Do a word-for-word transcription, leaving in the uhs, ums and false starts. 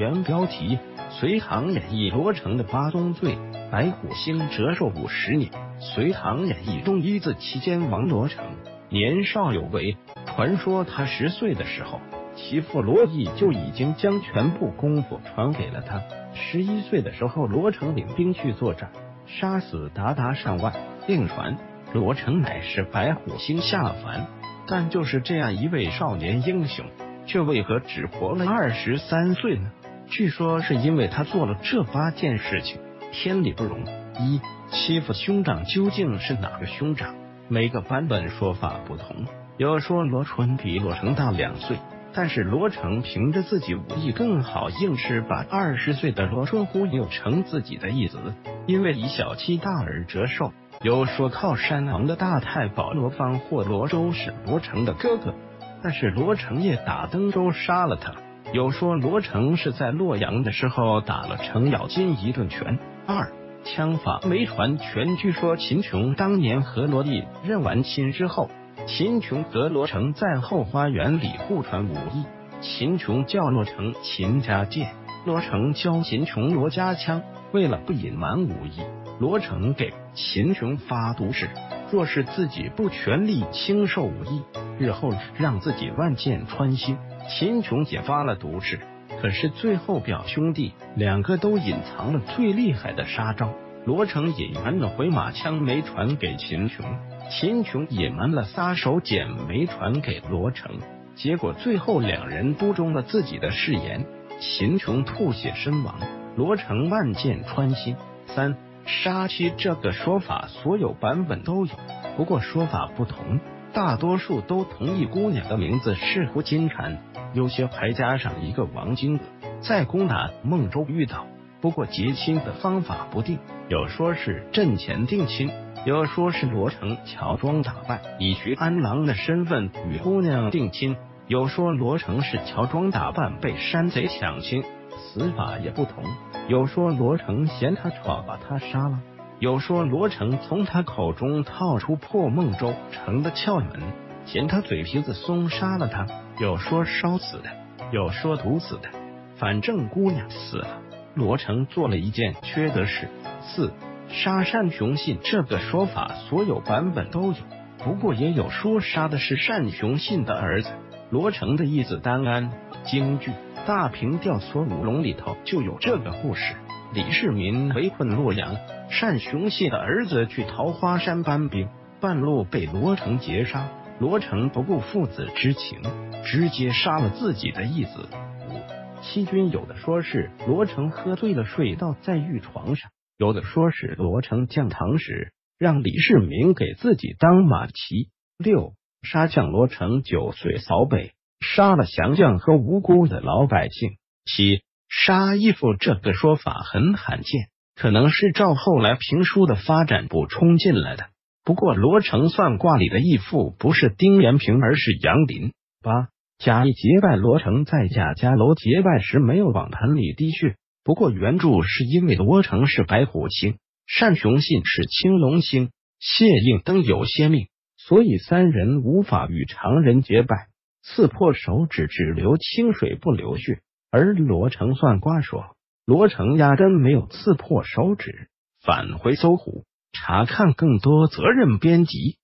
原标题：隋唐演义罗成的八宗罪。白虎星折寿五十年。隋唐演义中，一字期间王罗成年少有为。传说他十岁的时候，其父罗毅就已经将全部功夫传给了他。十一岁的时候，罗成领兵去作战，杀死鞑靼上万。另传罗成乃是白虎星下凡，但就是这样一位少年英雄，却为何只活了二十三岁呢？据说是因为他做了这八件事情，天理不容。一、欺负兄长究竟是哪个兄长？每个版本说法不同，有说罗纯比罗成大两岁，但是罗成凭着自己武艺更好，硬是把二十岁的罗春忽悠成自己的义子，因为以小欺大而折寿。有说靠山王的大太保罗方或罗周是罗成的哥哥，但是罗成也打登州杀了他。有说罗成是在洛阳的时候打了程咬金一顿拳。二、枪法没传全。据说秦琼当年和罗毅认完亲之后，秦琼和罗成在后花园里互传武艺，秦琼教罗成秦家剑，罗成教秦琼罗家枪。为了不隐瞒武艺，罗成给秦琼发毒誓，若是自己不全力亲授武艺，日后让自己万箭穿心。秦琼也发了毒誓，可是最后表兄弟两个都隐藏了最厉害的杀招。罗成隐瞒了回马枪没传给秦琼，秦琼隐瞒了撒手锏没传给罗成，结果最后两人都中了自己的誓言，秦琼吐血身亡，罗成万箭穿心。三、杀妻这个说法所有版本都有，不过说法不同，大多数都同一姑娘的名字是胡金蝉，有些还加上一个王金娥，在攻打孟州遇到。不过结亲的方法不定，有说是阵前定亲，有说是罗成乔装打扮，以徐安郎的身份与姑娘定亲，有说罗成是乔装打扮被山贼抢亲，死法也不同。有说罗成嫌他闯把他杀了，有说罗成从他口中套出破孟州城的窍门，嫌他嘴皮子松杀了他，有说烧死的，有说毒死的，反正姑娘死了，罗成做了一件缺德事。四、杀单雄信这个说法所有版本都有，不过也有说杀的是单雄信的儿子罗成的义子丹安。京剧《大平吊索五龙》里头就有这个故事。李世民围困洛阳，单雄信的儿子去桃花山搬兵，半路被罗成截杀，罗成不顾父子之情，直接杀了自己的义子。五、欺君有的说是罗成喝醉了睡倒在玉床上，有的说是罗成降堂时让李世民给自己当马骑。六、杀将罗成九岁扫北，杀了降将和无辜的老百姓。七、杀义父这个说法很罕见，可能是照后来评书的发展补充进来的。不过罗成算卦里的义父不是丁延平，而是杨林。八、贾谊结拜罗成在贾家楼结拜时没有往盆里滴血，不过原著是因为罗成是白虎星，单雄信是青龙星，谢应登有些命，所以三人无法与常人结拜，刺破手指只流清水不流血。而罗成算卦说罗成压根没有刺破手指。返回搜狐查看更多责任编辑。